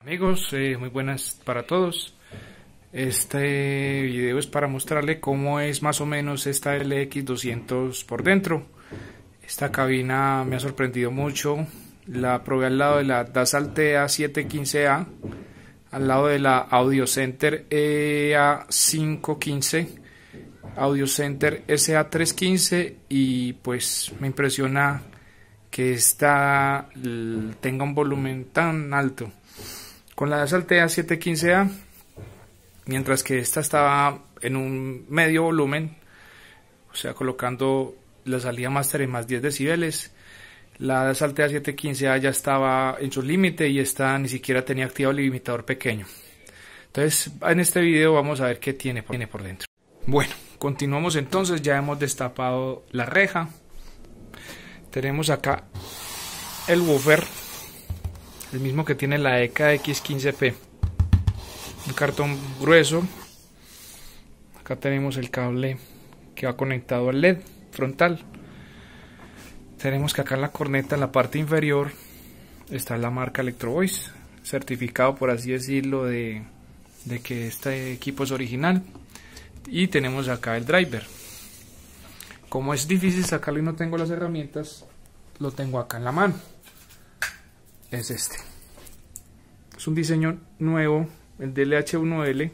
Amigos, muy buenas para todos. Este video es para mostrarle cómo es más o menos esta LX200 por dentro. Esta cabina me ha sorprendido mucho. La probé al lado de la Dassault A715A, al lado de la Audio Center EA515, Audio Center SA315, y pues me impresiona que esta tenga un volumen tan alto. Con la Dassault A715A, mientras que esta estaba en un medio volumen, o sea, colocando la salida máster en más 10 decibeles, la Dassault A715A ya estaba en su límite y esta ni siquiera tenía activado el limitador pequeño. Entonces, en este video vamos a ver qué tiene por dentro. Bueno, continuamos entonces. Ya hemos destapado la reja. Tenemos acá el woofer, el mismo que tiene la EKX15P, un cartón grueso. Acá tenemos el cable que va conectado al LED frontal. Tenemos que acá en la corneta, en la parte inferior, está la marca Electro Voice, certificado, por así decirlo, de que este equipo es original. Y tenemos acá el driver. Como es difícil sacarlo y no tengo las herramientas, lo tengo acá en la mano. Es este. Es un diseño nuevo, el DLH1L.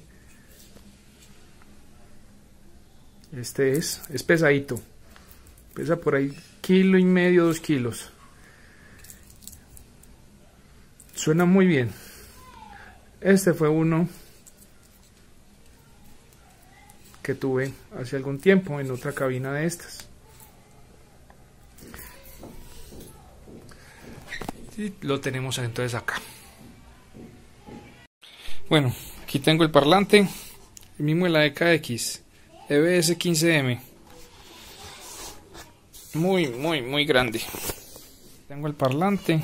Este es pesadito. Pesa por ahí 1,5 kg, 2 kilos. Suena muy bien. Este fue uno que tuve hace algún tiempo en otra cabina de estas. Y lo tenemos entonces acá. Bueno, aquí tengo el parlante, el mismo de la EKX EBS15M, muy grande. Tengo el parlante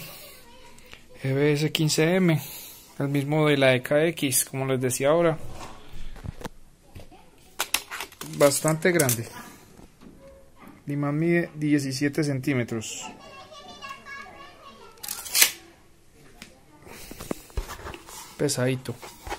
EBS15M, el mismo de la EKX, como les decía ahora, bastante grande. El imán mide 17 centímetros. Pesadito.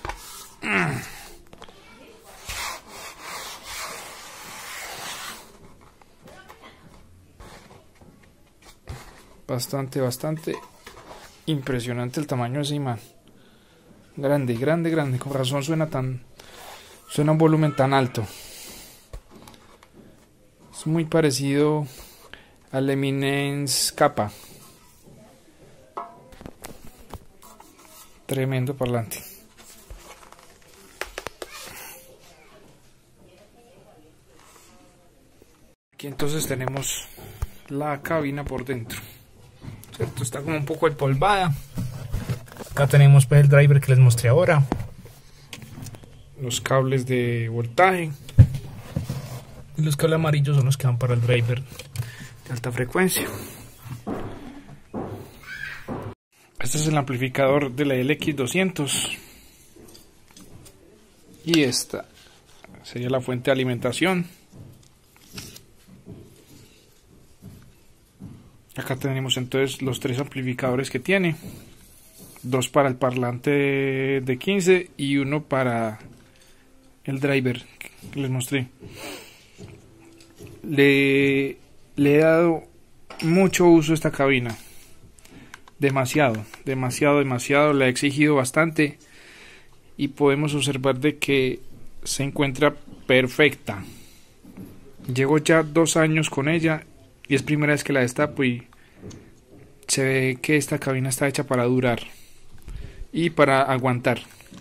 Bastante impresionante el tamaño de ese imán. Grande. Con razón suena un volumen tan alto. Es muy parecido al Eminence Kappa. Tremendo parlante. Aquí entonces tenemos la cabina por dentro, ¿cierto? Está como un poco empolvada. Acá tenemos pues el driver que les mostré ahora, los cables de voltaje, y los cables amarillos son los que van para el driver de alta frecuencia. Este es el amplificador de la LX200 y esta sería la fuente de alimentación. Acá tenemos entonces los 3 amplificadores que tiene, 2 para el parlante de 15 y 1 para el driver que les mostré. Le he dado mucho uso a esta cabina. Demasiado, le he exigido bastante y podemos observar de que se encuentra perfecta. Llevo ya 2 años con ella y es primera vez que la destapo y se ve que esta cabina está hecha para durar y para aguantar.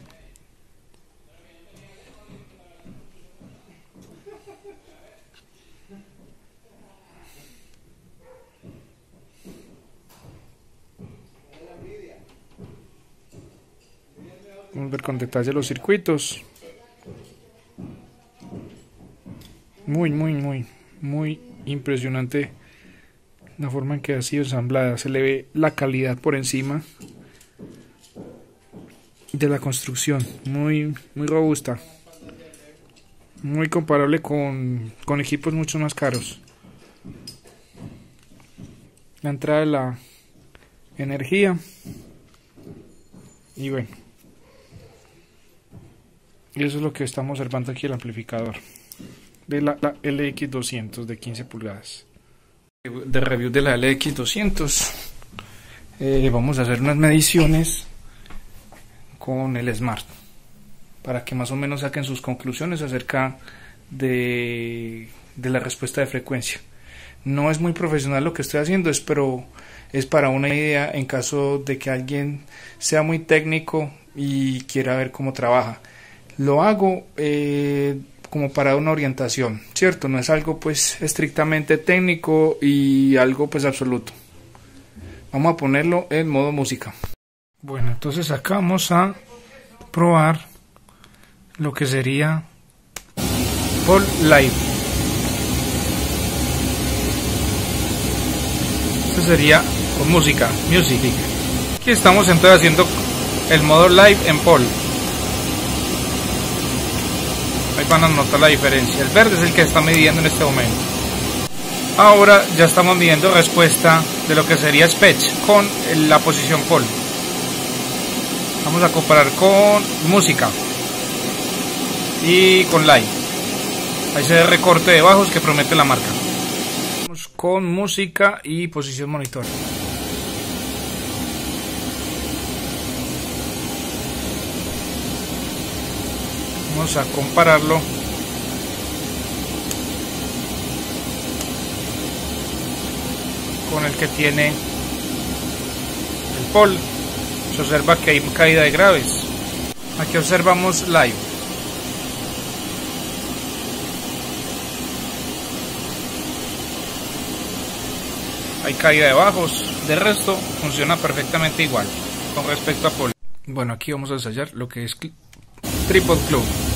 Vamos a ver con detalle los circuitos. Muy impresionante la forma en que ha sido ensamblada. Se le ve la calidad por encima de la construcción. Muy robusta. Muy comparable con equipos mucho más caros. La entrada de la energía Y bueno, y eso es lo que estamos observando aquí, el amplificador de la LX200 de 15 pulgadas. De review de la LX200, vamos a hacer unas mediciones con el Smart para que más o menos saquen sus conclusiones acerca de la respuesta de frecuencia. No es muy profesional lo que estoy haciendo, pero es para una idea en caso de que alguien sea muy técnico y quiera ver cómo trabaja. Lo hago como para una orientación, ¿cierto? No es algo pues estrictamente técnico y algo pues absoluto. Vamos a ponerlo en modo música. Bueno, entonces acá vamos a probar lo que sería Paul Live. Este sería con música, music. Aquí estamos entonces haciendo el modo live en Paul. Ahí van a notar la diferencia. El verde es el que está midiendo en este momento. Ahora ya estamos midiendo respuesta de lo que sería Spech con la posición Paul. Vamos a comparar con música y con live. Ahí se ve el recorte de bajos que promete la marca. Vamos con música y posición monitor. Vamos a compararlo con el que tiene el Paul. Se observa que hay caída de graves. Aquí observamos live. Hay caída de bajos. De resto funciona perfectamente igual con respecto a Paul. Bueno, aquí vamos a ensayar lo que es Tripod Club.